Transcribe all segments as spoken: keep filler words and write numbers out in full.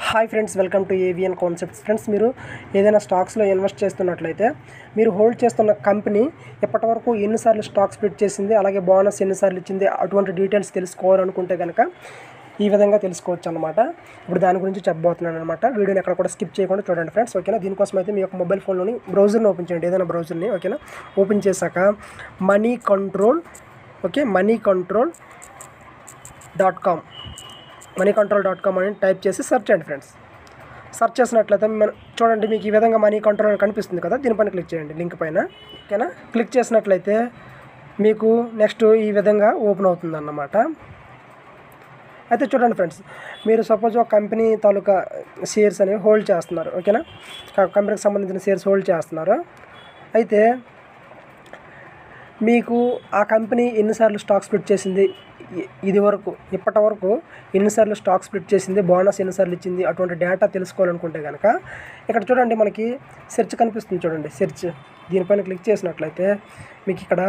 Hi friends, welcome to AVN concepts. Friends, మీరు ఏదైనా స్టాక్స్లో ఇన్వెస్ట్ చేస్తున్నట్లయితే మీరు హోల్డ్ చేస్తున్న కంపెనీ ఎప్పటివరకు ఎన్నిసార్లు స్టాక్ స్ప్లిట్ చేసింది, అలాగే బోనస్ ఎన్నిసార్లు ఇచ్చింది, అటువంటి డీటెయిల్స్ తెలుసుకోవాలనుకుంటే కనుక ఈ విధంగా తెలుసుకోవచ్చు అనమాట. ఇప్పుడు దాని గురించి చెప్పబోతున్నాను అనమాట. వీడియోని ఎక్కడ కూడా స్కిప్ చేయకుండా చూడండి ఫ్రెండ్స్, ఓకేనా. దీనికోసం అయితే మీ యొక్క మొబైల్ ఫోన్లోని బ్రౌజర్ని ఓపెన్ చేయండి, ఏదైనా బ్రౌజర్ని, ఓకేనా. ఓపెన్ చేశాక money control okay money control dot com money control dot com అని టైప్ చేసి సెర్చ్ చేయండి ఫ్రెండ్స్. సెర్చ్ చేసినట్లయితే మనం చూడండి, మీకు ఈ విధంగా మనీ కంట్రోల్ అని కనిపిస్తుంది కదా, దీనిపైన క్లిక్ చేయండి, లింక్ పైన, ఓకేనా. క్లిక్ చేసినట్లయితే మీకు నెక్స్ట్ ఈ విధంగా ఓపెన్ అవుతుంది అన్నమాట. అయితే చూడండి ఫ్రెండ్స్, మీరు సపోజ్ ఒక కంపెనీ తాలూకా షేర్స్ అనేవి హోల్డ్ చేస్తున్నారు, ఓకేనా. కంపెనీకి సంబంధించిన షేర్స్ హోల్డ్ చేస్తున్నారు. అయితే మీకు ఆ కంపెనీ ఎన్నిసార్లు స్టాక్ స్ప్లిట్ చేసింది, ఇది వరకు ఇప్పటి వరకు ఎన్నిసార్లు స్టాక్ స్ప్లిట్ చేసింది, బోనస్ ఎన్నిసార్లు ఇచ్చింది, అటువంటి డేటా తెలుసుకోవాలనుకుంటే కనుక ఇక్కడ చూడండి, మనకి సెర్చ్ కనిపిస్తుంది చూడండి, సెర్చ్. దీనిపైన క్లిక్ చేసినట్లయితే మీకు ఇక్కడ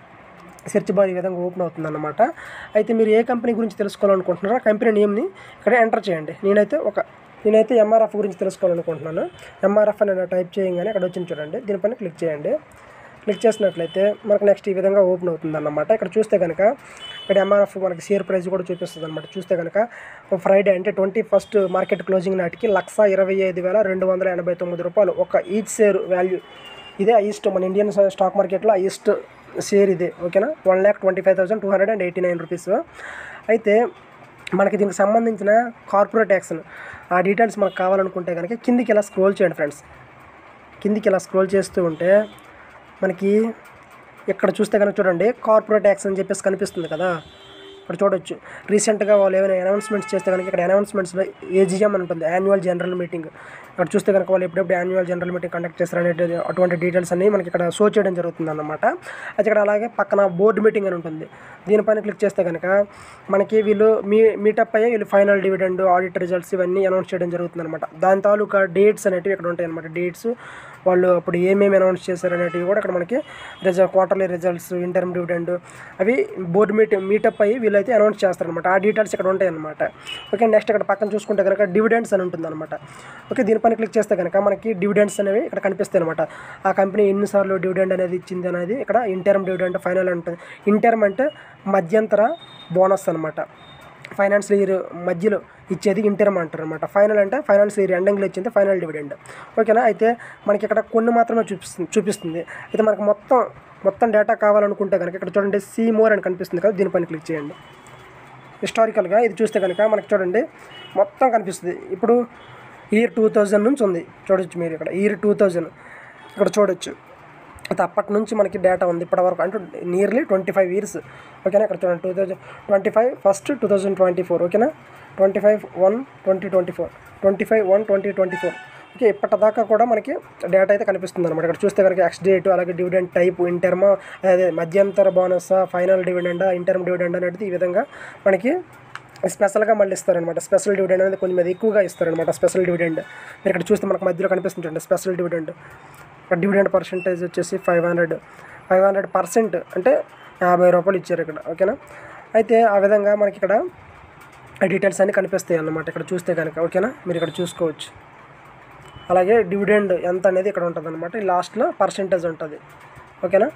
సెర్చ్ బార్ ఈ విధంగా ఓపెన్ అవుతుంది అన్నమాట. అయితే మీరు ఏ కంపెనీ గురించి తెలుసుకోవాలనుకుంటున్నారో ఆ కంపెనీ నేమ్ని ఇక్కడ ఎంటర్ చేయండి. నేనైతే ఒక నేనైతే ఎంఆర్ఎఫ్ గురించి తెలుసుకోవాలనుకుంటున్నాను. ఎంఆర్ఎఫ్ అని టైప్ చేయగానే ఇక్కడ వచ్చింది చూడండి, దీనిపైన క్లిక్ చేయండి. క్లిక్ చేసినట్లయితే మనకు నెక్స్ట్ ఈ విధంగా ఓపెన్ అవుతుంది అన్నమాట. ఇక్కడ చూస్తే కనుక ఇక్కడ ఎంఆర్ఎఫ్ మనకి షేర్ ప్రైస్ కూడా చూపిస్తుంది అనమాట. చూస్తే కనుక ఫ్రైడే అంటే ట్వంటీ ఫస్ట్ మార్కెట్ క్లోజింగ్ నాటికి లక్ష ఇరవై ఐదు వేల రెండు వందల ఎనభై తొమ్మిది రూపాయలు ఒక ఈచ్ షేర్ వాల్యూ. ఇదే హైయెస్ట్ మన ఇండియన్ స్టాక్ మార్కెట్లో హైయెస్ట్ షేర్ ఇదే, ఓకేనా. One lakh twenty five thousand two hundred and eighty nine rupees. అయితే మనకి దీనికి సంబంధించిన కార్పొరేట్ యాక్షన్ ఆ డీటెయిల్స్ మనకు కావాలనుకుంటే కనుక కిందికి ఇలా స్క్రోల్ చేయండి ఫ్రెండ్స్. కిందికి ఇలా స్క్రోల్ చేస్తూ ఉంటే మనకి ఇక్కడ చూస్తే కనుక చూడండి, కార్పొరేట్ యాక్స్ అని చెప్పేసి కనిపిస్తుంది కదా, ఇక్కడ చూడొచ్చు. రీసెంట్గా వాళ్ళు ఏమైనా అనౌన్స్మెంట్స్ చేస్తే కనుక ఇక్కడ అనౌన్స్మెంట్స్లో ఏజిఎం అని ఉంటుంది, యాన్యువల్ జనరల్ మీటింగ్. ఇక్కడ చూస్తే కనుక వాళ్ళు ఎప్పుడెప్పుడు యాన్యువల్ జనరల్ మీటింగ్ కండక్ట్ చేస్తారనే అటువంటి డీటెయిల్స్ అన్ని మనకి ఇక్కడ షో చేయడం జరుగుతుంది అన్నమాట. అది ఇక్కడ అలాగే పక్కన బోర్డు మీటింగ్ అని ఉంటుంది, దీనిపైన క్లిక్ చేస్తే కనుక మనకి వీళ్ళు మీ మీటప్ అయ్యే వీళ్ళు ఫైనల్ డివిడెండ్, ఆడిట్ రిజల్ట్స్ ఇవన్నీ అనౌన్స్ చేయడం జరుగుతుంది అనమాట. దాని తాలూకా డేట్స్ అనేటివి ఇక్కడ ఉంటాయి అనమాట. డేట్స్ వాళ్ళు అప్పుడు ఏమేమి అనౌన్స్ చేశారు అనేటివి కూడా ఇక్కడ మనకి result, quarterly results, interim dividend అవి బోర్డు మీట్ మీటప్ అయ్యి వీళ్ళైతే అనౌన్స్ చేస్తారనమాట. ఆ డీటెయిల్స్ ఇక్కడ ఉంటాయి అనమాట. ఓకే, నెక్స్ట్ ఇక్కడ పక్కన చూసుకుంటే కనుక డివిడెండ్స్ అని ఉంటుంది అనమాట. ఓకే, దీనిపైన క్లిక్ చేస్తే కనుక మనకి డివిడెండ్స్ అనేవి ఇక్కడ కనిపిస్తాయి అనమాట. ఆ కంపెనీ ఎన్నిసార్లు డివిడెండ్ అనేది ఇచ్చింది అనేది ఇక్కడ ఇంటర్మ్ డివిడెండ్, ఫైనల్ ఉంటుంది. ఇంటర్మ్ అంటే మధ్యంతర బోనస్ అనమాట. ఫైనాన్షియల్ ఇయర్ మధ్యలో ఇచ్చేది ఇంటర్మ్ అంటారు అనమాట. ఫైనల్ అంటే ఫైనాన్షియల్ ఇయర్ ఎండింగ్లో ఇచ్చింది ఫైనల్ డివిడెండ్, ఓకేనా. అయితే మనకి ఇక్కడ కొన్ని మాత్రమే చూపిస్తుంది చూపిస్తుంది అయితే మనకు మొత్తం మొత్తం డేటా కావాలనుకుంటే కనుక ఇక్కడ చూడండి, సీ మోర్ అని కనిపిస్తుంది కదా, దీనిపైన క్లిక్ చేయండి. హిస్టారికల్గా ఇది చూస్తే కనుక మనకి చూడండి మొత్తం కనిపిస్తుంది. ఇప్పుడు ఇయర్ టూ థౌజండ్ నుంచి ఉంది చూడొచ్చు మీరు, ఇక్కడ ఇయర్ టూ థౌజండ్ ఇక్కడ చూడొచ్చు. అయితే అప్పటి నుంచి మనకి డేటా ఉంది ఇప్పటి వరకు, అంటే నియర్లీ ట్వంటీ ఫైవ్ ఇయర్స్, ఓకేనా. ఇక్కడ చూడండి two thousand twenty five first two thousand twenty four ఓకేనా. Twenty five one twenty twenty four twenty five one twenty twenty four okay, ఇప్పటిదాకా కూడా మనకి డేటా అయితే కనిపిస్తుంది అనమాట. ఇక్కడ చూస్తే కనుక ఎక్స్ డేట్, అలాగే డివిడెండ్ టైప్, ఇంటర్మ్, అదే మధ్యంతర bonus, final dividend, interim dividend అనేది ఈ విధంగా మనకి స్పెషల్గా మళ్ళీ ఇస్తారనమాట. స్పెషల్ డివిడెండ్ అనేది కొంచెం మీద ఎక్కువగా ఇస్తారనమాట. స్పెషల్ డివిడెండ్ మీరు ఇక్కడ చూస్తే మనకు మధ్యలో కనిపిస్తుంటుంది స్పెషల్ డివిడెండ్. ఇక్కడ డివిడెండ్ పర్సెంటేజ్ వచ్చేసి five hundred five hundred percent అంటే యాభై రూపాయలు ఇచ్చారు ఇక్కడ, ఓకేనా. అయితే ఆ విధంగా మనకి ఇక్కడ డీటెయిల్స్ అన్నీ కనిపిస్తాయి అన్నమాట ఇక్కడ చూస్తే కనుక, ఓకేనా. మీరు ఇక్కడ చూసుకోవచ్చు. అలాగే డివిడెండ్ ఎంత అనేది ఇక్కడ ఉంటుంది అనమాట, లాస్ట్లో పర్సెంటేజ్ ఉంటుంది, ఓకేనా.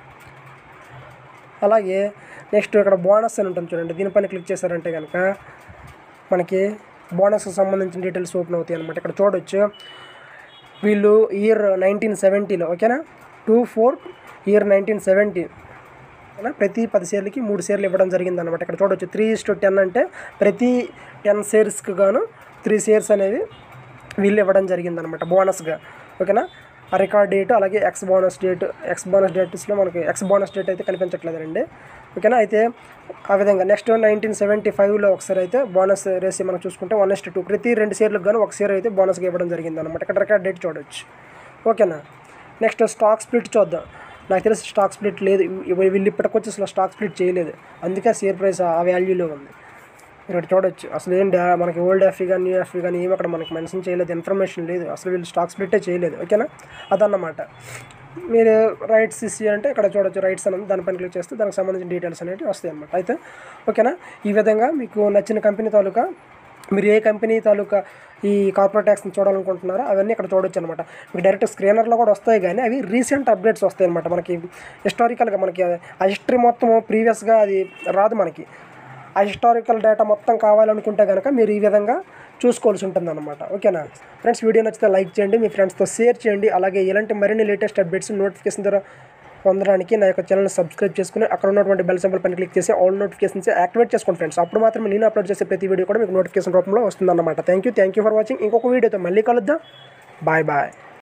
అలాగే నెక్స్ట్ ఇక్కడ బోనస్ అని ఉంటుంది చూడండి, దీనిపైన క్లిక్ చేశారంటే కనుక మనకి బోనస్కి సంబంధించిన డీటెయిల్స్ ఓపెన్ అవుతాయి అనమాట. ఇక్కడ చూడొచ్చు వీళ్ళు ఇయర్ నైన్టీన్ సెవెంటీలో ఓకేనా, two four year nineteen seventy ప్రతి పది షేర్లకి మూడు షేర్లు ఇవ్వడం జరిగింది అనమాట. ఇక్కడ చూడొచ్చు త్రీ ఇస్ టు టెన్ అంటే ప్రతి టెన్ షేర్స్కి గాను త్రీ షేర్స్ అనేవి వీళ్ళు ఇవ్వడం జరిగింది అనమాట బోనస్గా, ఓకేనా. ఆ రికార్డ్ డేట్ అలాగే ex bonus date, ex bonus డేట్స్లో మనకి ఎక్స్ బోనస్ డేట్ అయితే కనిపించట్లేదండి, ఓకేనా. అయితే ఆ విధంగా నెక్స్ట్ నైన్టీన్ సెవెంటీ ఫైవ్లో ఒకసారి అయితే బోనస్ రేసి మనం చూసుకుంటే వన్ ఇస్ టూ ప్రతి రెండు షేర్లకు గాను ఒక షేర్ అయితే బోనస్గా ఇవ్వడం జరిగింది అనమాట. ఇక్కడ రికార్డ్ డేట్ చూడొచ్చు, ఓకేనా. నెక్స్ట్ స్టాక్ స్ప్లిట్ చూద్దాం. నాకు తెలిసి స్టాక్ స్ప్లిట్ లేదు, వీళ్ళు ఇప్పటికొచ్చి అసలు స్టాక్ స్ప్లిట్ చేయలేదు, అందుకే షేర్ ప్రైస్ ఆ వాల్యూలో ఉంది. ఇక్కడ చూడొచ్చు అసలు ఏం మనకి ఓల్డ్ ఎఫ్ఈ కానీ న్యూ ఎఫ్ఈ కానీ ఏమి అక్కడ మనకి మెన్షన్ చేయలేదు, ఇన్ఫర్మేషన్ లేదు, అసలు వీళ్ళు స్టాక్ స్ప్లిట్టే చేయలేదు, ఓకేనా. అదన్నమాట. మీరు రైట్స్ ఇసి అంటే ఇక్కడ చూడొచ్చు రైట్స్ అనేది, దానిపైన క్లిక్ చేస్తే దానికి సంబంధించిన డీటెయిల్స్ అనేవి వస్తాయి అన్నమాట. అయితే ఓకేనా, ఈ విధంగా మీకు నచ్చిన కంపెనీ తాలూకా మీరు ఏ కంపెనీ తాలూకా ఈ కార్పొరేట్ ట్యాక్స్ని చూడాలనుకుంటున్నారో అవన్నీ ఇక్కడ చూడొచ్చు అనమాట. మీకు డైరెక్ట్ స్క్రీనర్లో కూడా వస్తాయి, కానీ అవి రీసెంట్ అప్డేట్స్ వస్తాయి అనమాట. మనకి హిస్టారికల్గా మనకి ఆ హిస్టరీ మొత్తం ప్రీవియస్గా అది రాదు. మనకి ఆ హిస్టారికల్ డేటా మొత్తం కావాలనుకుంటే కనుక మీరు ఈ విధంగా చూసుకోవాల్సి ఉంటుందన్నమాట. ఓకేనా ఫ్రెండ్స్, వీడియో నచ్చితే లైక్ చేయండి, మీ ఫ్రెండ్స్తో షేర్ చేయండి. అలాగే ఇలాంటి మరిన్ని లేటెస్ట్ అప్డేట్స్ నోటిఫికేషన్ ద్వారా పొందడానికి నా యొక్క ఛానల్ని సబ్స్క్రైబ్ చేసుకుని అక్కడ ఉన్నటువంటి బెల్ సింబల్ పైన క్లిక్ చేసి ఆల్ నోటిఫికేషన్స్ యాక్టివేట్ చేసుకోండి ఫ్రెండ్స్. అప్పుడు మాత్రమే నేను అప్లోడ్ చేసే ప్రతి వీడియో కూడా మీకు నోటిఫికేషన్ రూపంలో వస్తుందన్నమాట. Thank you thank you for watching. ఇంకొక వీడియోతో మళ్ళీ కలుద్దాం. Bye bye.